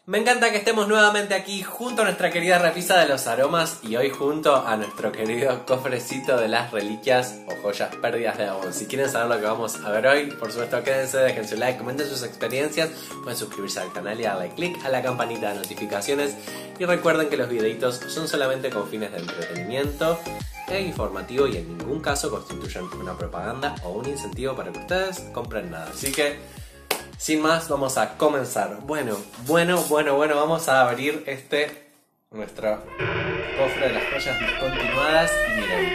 Me encanta que estemos nuevamente aquí junto a nuestra querida repisa de los aromas y hoy junto a nuestro querido cofrecito de las reliquias o joyas perdidas de Avon. Si quieren saber lo que vamos a ver hoy, por supuesto quédense, dejen su like, comenten sus experiencias, pueden suscribirse al canal y darle click a la campanita de notificaciones y recuerden que los videitos son solamente con fines de entretenimiento e informativo y en ningún caso constituyen una propaganda o un incentivo para que ustedes compren nada. Así que sin más, vamos a comenzar. Bueno, vamos a abrir nuestro cofre de las joyas discontinuadas. Y miren,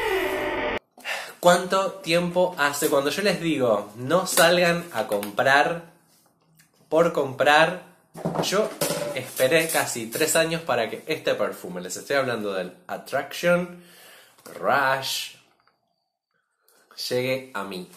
¿cuánto tiempo hace? Cuando yo les digo, no salgan a comprar por comprar, yo esperé casi 3 años para que este perfume, les estoy hablando del Attraction Rush, llegue a mí.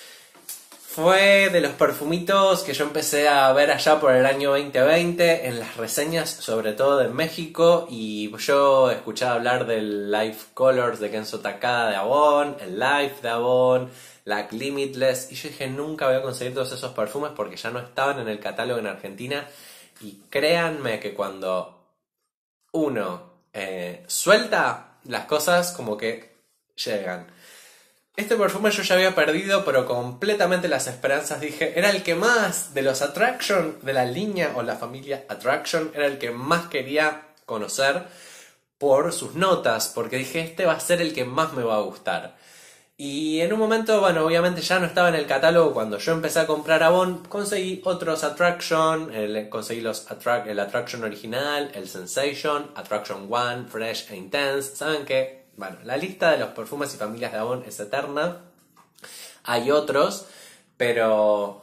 Fue de los perfumitos que yo empecé a ver allá por el año 2020 en las reseñas, sobre todo de México, y yo escuchaba hablar del Life Colors de Kenzo Takada de Avon, el Life de Avon, la Limitless, y yo dije nunca voy a conseguir todos esos perfumes porque ya no estaban en el catálogo en Argentina, y créanme que cuando uno suelta las cosas como que llegan. Este perfume yo ya había perdido, pero completamente las esperanzas. Dije, era el que más de los Attraction, de la línea o la familia Attraction, era el que más quería conocer por sus notas, porque dije, este va a ser el que más me va a gustar. Y en un momento, bueno, obviamente ya no estaba en el catálogo cuando yo empecé a comprar Avon, conseguí otros Attraction, conseguí el Attraction original, el Sensation, Attraction One, Fresh e Intense. ¿Saben qué? Bueno, la lista de los perfumes y familias de Avon es eterna. Hay otros, pero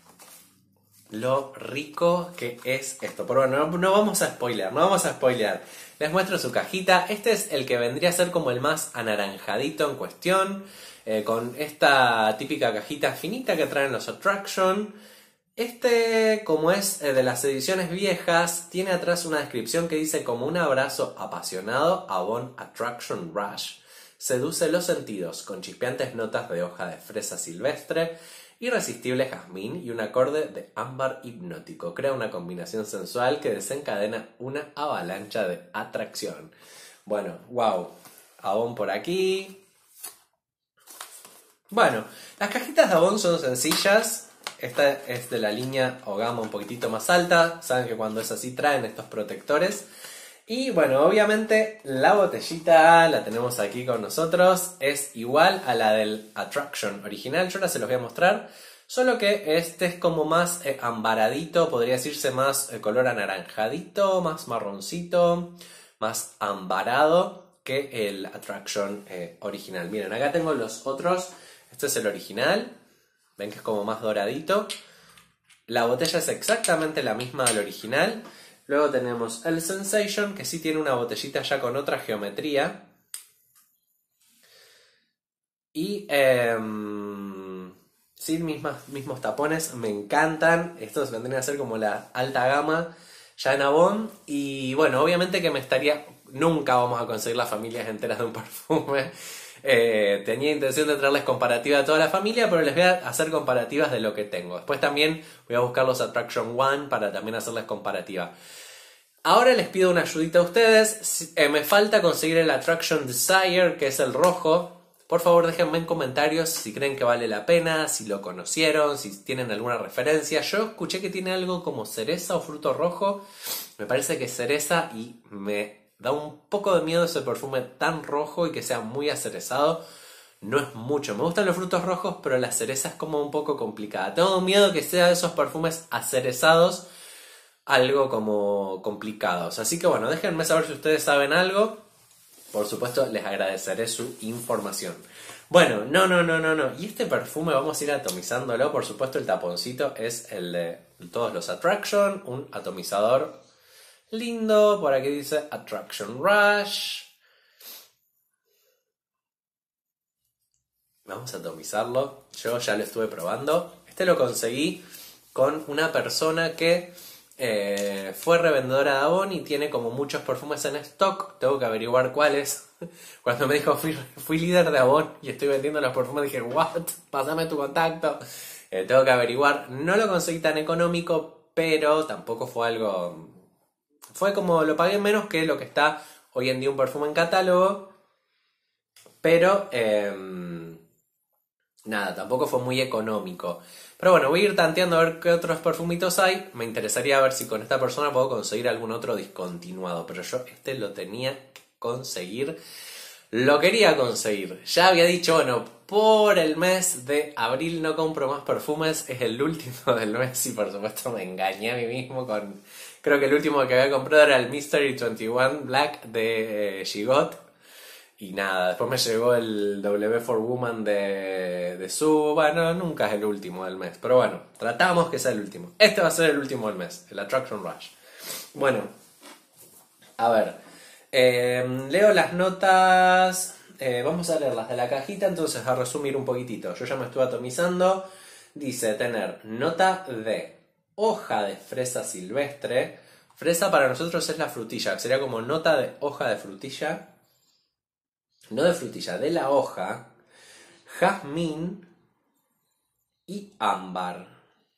lo rico que es esto. Pero bueno, no vamos a spoilear. Les muestro su cajita. Este es el que vendría a ser como el más anaranjadito en cuestión, con esta típica cajita finita que traen los Attraction. Como es de las ediciones viejas, tiene atrás una descripción que dice: como un abrazo apasionado, Avon Attraction Rush seduce los sentidos con chispeantes notas de hoja de fresa silvestre, irresistible jazmín y un acorde de ámbar hipnótico. Crea una combinación sensual que desencadena una avalancha de atracción. Bueno, wow, Avon por aquí. Bueno, las cajitas de Avon son sencillas. Esta es de la línea o gama un poquitito más alta. Saben que cuando es así traen estos protectores. Y bueno, obviamente la botellita la tenemos aquí con nosotros. Es igual a la del Attraction original. Yo ahora se los voy a mostrar. Solo que este es como más ambaradito. Podría decirse más color anaranjadito, más marroncito, más ambarado que el Attraction original. Miren, acá tengo los otros. Este es el original. Ven que es como más doradito. La botella es exactamente la misma del original. Luego tenemos el Sensation, que sí tiene una botellita ya con otra geometría. Y sí, mismos tapones, me encantan. Estos vendrían a ser como la alta gama ya en Avon. Y bueno, obviamente que nunca vamos a conseguir las familias enteras de un perfume. Tenía intención de traerles comparativa a toda la familia, pero les voy a hacer comparativas de lo que tengo. Después también voy a buscar los Attraction One para también hacerles comparativa. Ahora les pido una ayudita a ustedes. Me falta conseguir el Attraction Desire, que es el rojo. Por favor, déjenme en comentarios si creen que vale la pena, si lo conocieron, si tienen alguna referencia. Yo escuché que tiene algo como cereza o fruto rojo. Me parece que es cereza y me da un poco de miedo ese perfume tan rojo y que sea muy acerezado. No es mucho. Me gustan los frutos rojos, pero la cereza es como un poco complicada. Tengo miedo que sea de esos perfumes acerezados algo como complicados. Así que bueno, déjenme saber si ustedes saben algo. Por supuesto, les agradeceré su información. Bueno, no. Y este perfume vamos a ir atomizándolo. Por supuesto, el taponcito es el de todos los Attraction. Un atomizador lindo, por aquí dice Attraction Rush. Vamos a atomizarlo. Yo ya lo estuve probando. Este lo conseguí con una persona que fue revendedora de Avon y tiene como muchos perfumes en stock. Tengo que averiguar cuáles. Cuando me dijo fui líder de Avon y estoy vendiendo los perfumes, dije, what, pásame tu contacto. Tengo que averiguar. No lo conseguí tan económico, pero tampoco fue algo... Fue como lo pagué menos que lo que está hoy en día un perfume en catálogo, pero nada, tampoco fue muy económico. Pero bueno, voy a ir tanteando a ver qué otros perfumitos hay. Me interesaría ver si con esta persona puedo conseguir algún otro discontinuado, pero yo este lo tenía que conseguir. Lo quería conseguir. Ya había dicho, bueno, por el mes de abril no compro más perfumes. Es el último del mes y por supuesto me engañé a mí mismo con... Creo que el último que había comprado era el Mystery 21 Black de Gigot. Y nada, después me llegó el W4 Woman de Su. Bueno, nunca es el último del mes. Pero bueno, tratamos que sea el último. Este va a ser el último del mes, el Attraction Rush. Bueno, a ver. Leo las notas. Vamos a leer las de la cajita, entonces a resumir un poquitito. Yo ya me estuve atomizando. Dice tener nota de hoja de fresa silvestre. Fresa para nosotros es la frutilla. Sería como nota de hoja de frutilla. No de frutilla, de la hoja. Jazmín y ámbar.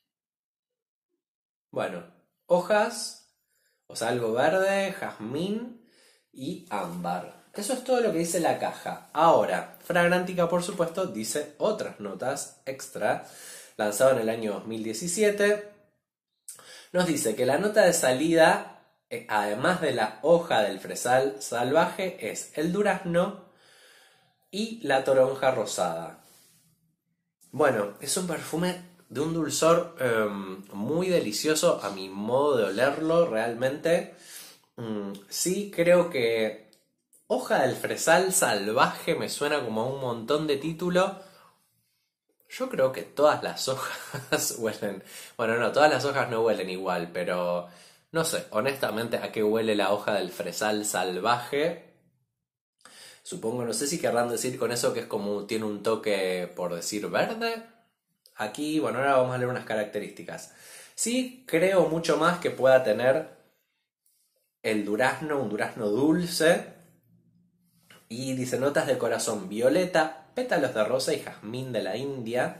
Bueno, hojas, o sea, algo verde, jazmín y ámbar. Eso es todo lo que dice la caja. Ahora, Fragrantica, por supuesto, dice otras notas extra. Lanzado en el año 2017. Nos dice que la nota de salida, además de la hoja del fresal salvaje, es el durazno y la toronja rosada. Bueno, es un perfume de un dulzor muy delicioso a mi modo de olerlo realmente. Sí, creo que hoja del fresal salvaje me suena como a un montón de título. Yo creo que todas las hojas huelen... Bueno, no, todas las hojas no huelen igual, pero no sé, honestamente, ¿a qué huele la hoja del fresal salvaje? Supongo, no sé si querrán decir con eso que es como tiene un toque, por decir, verde. Aquí, bueno, ahora vamos a leer unas características. Sí, creo mucho más que pueda tener el durazno, un durazno dulce. Y dice notas de corazón violeta, pétalos de rosa y jazmín de la India.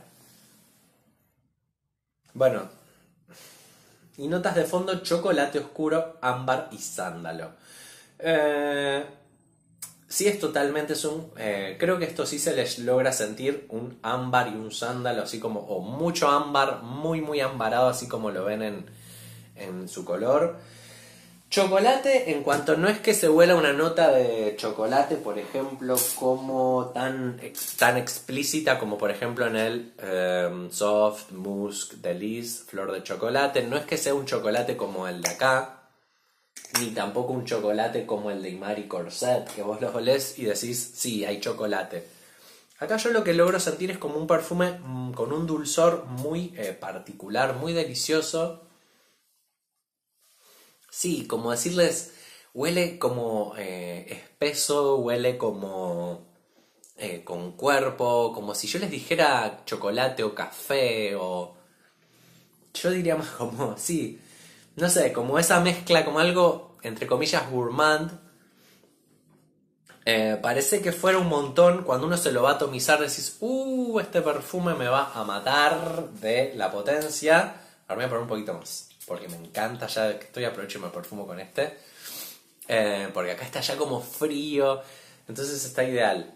Bueno, y notas de fondo chocolate oscuro, ámbar y sándalo. Sí, es totalmente creo que esto sí se les logra sentir un ámbar y un sándalo, así como, o mucho ámbar, muy muy ambarado, así como lo ven en su color. Chocolate, en cuanto no es que se huela una nota de chocolate, por ejemplo, como tan explícita como por ejemplo en el Soft, Musk, Delice, Flor de Chocolate. No es que sea un chocolate como el de acá, ni tampoco un chocolate como el de Imari Corset, que vos los olés y decís, sí, hay chocolate. Acá yo lo que logro sentir es como un perfume con un dulzor muy particular, muy delicioso. Sí, como decirles, huele como espeso, huele como con cuerpo, como si yo les dijera chocolate o café, o yo diría más como, sí, no sé, como esa mezcla, como algo, entre comillas, gourmand. Parece que fuera un montón, cuando uno se lo va a atomizar decís, este perfume me va a matar de la potencia. Ahora voy a poner un poquito más, porque me encanta, ya que estoy aprovecho y me perfumo con este. Porque acá está ya como frío, entonces está ideal.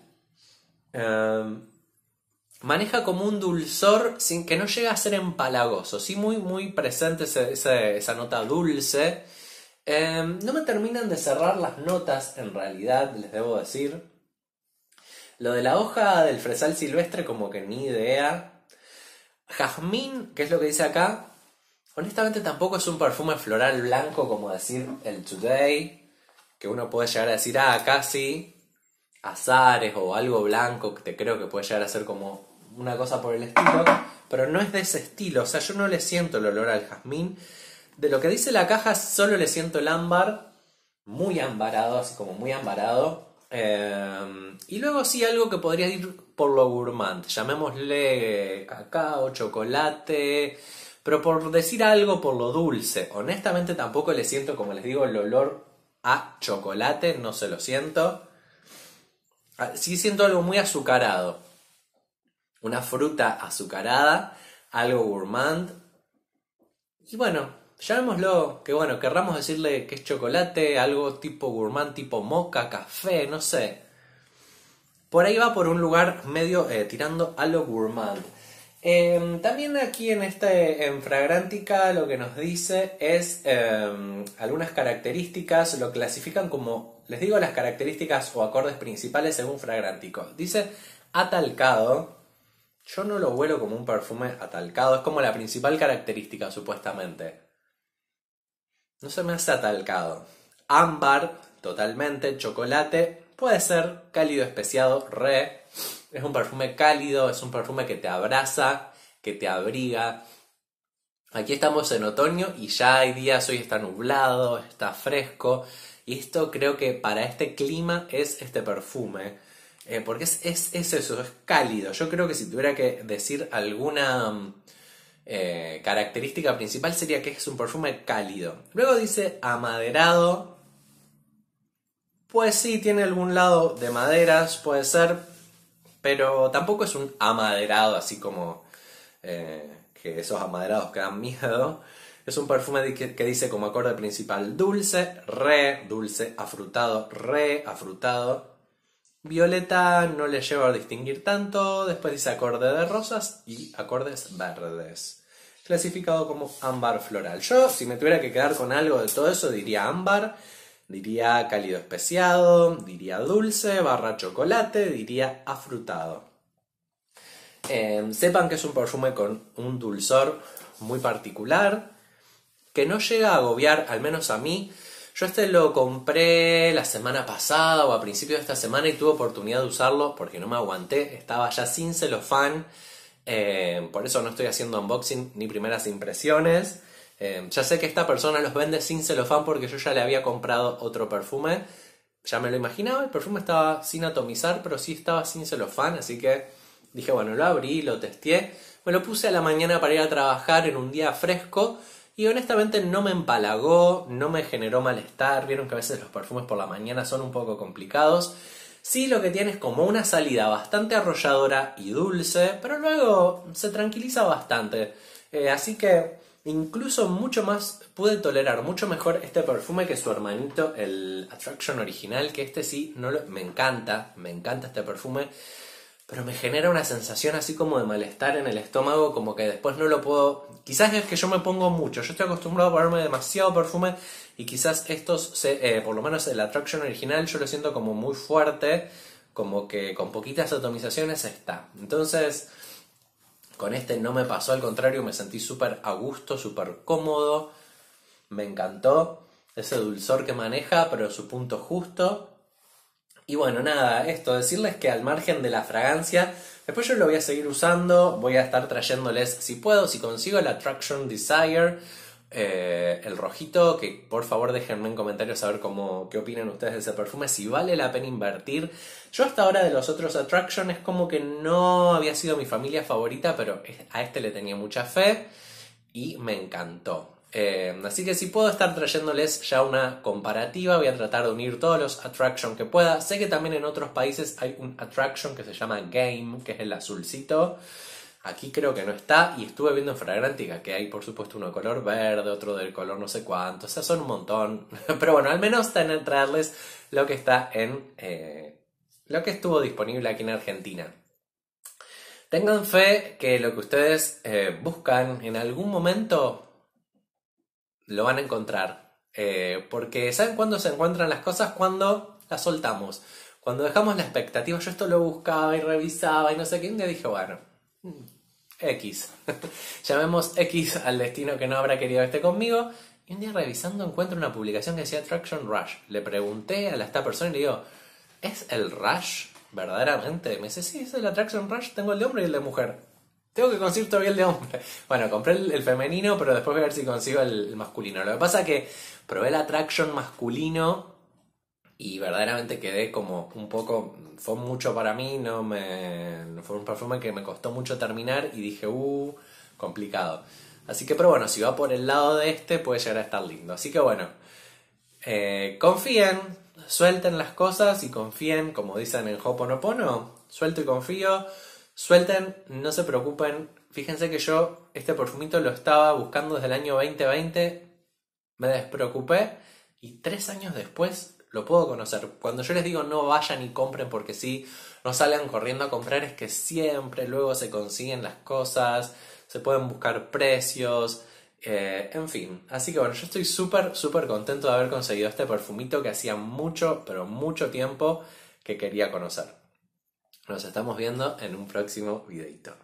Maneja como un dulzor sin que no llegue a ser empalagoso, sí muy, muy presente esa nota dulce. No me terminan de cerrar las notas, en realidad, les debo decir. Lo de la hoja del fresal silvestre como que ni idea. Jazmín, que es lo que dice acá, honestamente tampoco es un perfume floral blanco como decir el Today, que uno puede llegar a decir, acá sí, azares o algo blanco, que te creo que puede llegar a ser como una cosa por el estilo, pero no es de ese estilo, o sea, yo no le siento el olor al jazmín. De lo que dice la caja solo le siento el ámbar, muy ambarado, así como muy ambarado. Y luego sí algo que podría ir por lo gourmand, llamémosle cacao, chocolate, pero por decir algo por lo dulce. Honestamente tampoco le siento, como les digo, el olor a chocolate, no se lo siento. Sí siento algo muy azucarado, una fruta azucarada, algo gourmand. Y bueno, llamémoslo, que bueno, querramos decirle que es chocolate, algo tipo gourmand, tipo mocha, café, no sé. Por ahí va por un lugar medio tirando a lo gourmand. También aquí en Fragrantica lo que nos dice es algunas características, lo clasifican como, les digo las características o acordes principales según Fragrantico. Dice atalcado, yo no lo huelo como un perfume atalcado, es como la principal característica supuestamente. No se me hace atalcado. Ámbar, totalmente, chocolate, puede ser cálido especiado, re. Es un perfume cálido, es un perfume que te abraza, que te abriga. Aquí estamos en otoño y ya hay días, hoy está nublado, está fresco. Y esto creo que para este clima es este perfume. Porque es eso, es cálido. Yo creo que si tuviera que decir alguna característica principal sería que es un perfume cálido. Luego dice amaderado. Pues sí, tiene algún lado de maderas, puede ser, pero tampoco es un amaderado así como que esos amaderados que dan miedo. Es un perfume que dice como acorde principal dulce, re dulce, afrutado, re afrutado. Violeta no le llevo a distinguir tanto, después dice acorde de rosas y acordes verdes. Clasificado como ámbar floral. Yo, si me tuviera que quedar con algo de todo eso, diría ámbar, diría cálido especiado, diría dulce, barra chocolate, diría afrutado. Sepan que es un perfume con un dulzor muy particular, que no llega a agobiar, al menos a mí. Yo lo compré la semana pasada o a principios de esta semana y tuve oportunidad de usarlo porque no me aguanté, estaba ya sin celofán, por eso no estoy haciendo unboxing ni primeras impresiones. Ya sé que esta persona los vende sin celofán porque yo ya le había comprado otro perfume, ya me lo imaginaba, el perfume estaba sin atomizar pero sí estaba sin celofán, así que dije bueno, lo abrí, lo testé, me lo puse a la mañana para ir a trabajar en un día fresco. Y honestamente no me empalagó, no me generó malestar. Vieron que a veces los perfumes por la mañana son un poco complicados. Sí, lo que tiene es como una salida bastante arrolladora y dulce, pero luego se tranquiliza bastante. Así que incluso mucho más pude tolerar, mucho mejor este perfume que su hermanito, el Attraction original, que este sí me encanta este perfume. Pero me genera una sensación así como de malestar en el estómago, como que después no lo puedo... Quizás es que yo me pongo mucho, yo estoy acostumbrado a ponerme demasiado perfume y quizás por lo menos el Attraction original, yo lo siento como muy fuerte, como que con poquitas atomizaciones está. Entonces, con este no me pasó, al contrario, me sentí súper a gusto, súper cómodo, me encantó ese dulzor que maneja, pero su punto justo. Y bueno, nada, decirles que al margen de la fragancia, después yo lo voy a seguir usando, voy a estar trayéndoles, si puedo, si consigo el Attraction Desire, el rojito, que por favor déjenme en comentarios saber qué opinan ustedes de ese perfume, si vale la pena invertir. Yo hasta ahora de los otros Attraction es como que no había sido mi familia favorita, pero a este le tenía mucha fe y me encantó. Así que si puedo estar trayéndoles ya una comparativa, voy a tratar de unir todos los Attraction que pueda. Sé que también en otros países hay un Attraction que se llama Game, que es el azulcito. Aquí creo que no está y estuve viendo en Fragrantica que hay por supuesto uno de color verde, otro del color no sé cuánto, o sea son un montón. Pero bueno, al menos traerles lo que está lo que estuvo disponible aquí en Argentina. Tengan fe que lo que ustedes buscan en algún momento lo van a encontrar. Porque ¿saben cuándo se encuentran las cosas? Cuando las soltamos. Cuando dejamos la expectativa. Yo esto lo buscaba y revisaba y no sé qué. Un día dije, bueno, X. Llamemos X al destino que no habrá querido que esté conmigo. Y un día revisando encuentro una publicación que decía Attraction Rush. Le pregunté a esta persona y le digo, ¿es el Rush verdaderamente? Me dice, sí, es el Attraction Rush. Tengo el de hombre y el de mujer. Tengo que conseguir todavía el de hombre. Bueno, compré el femenino, pero después voy a ver si consigo el masculino. Lo que pasa es que probé el Attraction masculino y verdaderamente quedé como un poco... Fue mucho para mí, fue un perfume que me costó mucho terminar y dije, complicado. Así que, pero bueno, si va por el lado de este puede llegar a estar lindo. Así que bueno, confíen, suelten las cosas y confíen, como dicen en Ho'oponopono, suelto y confío. Suelten, no se preocupen. Fíjense que yo este perfumito lo estaba buscando desde el año 2020 me despreocupé y 3 años después lo puedo conocer. Cuando yo les digo no vayan y compren porque sí, no salgan corriendo a comprar, es que siempre luego se consiguen las cosas, se pueden buscar precios, en fin. Así que bueno, yo estoy súper, súper contento de haber conseguido este perfumito que hacía mucho, pero mucho tiempo que quería conocer. Nos estamos viendo en un próximo videito.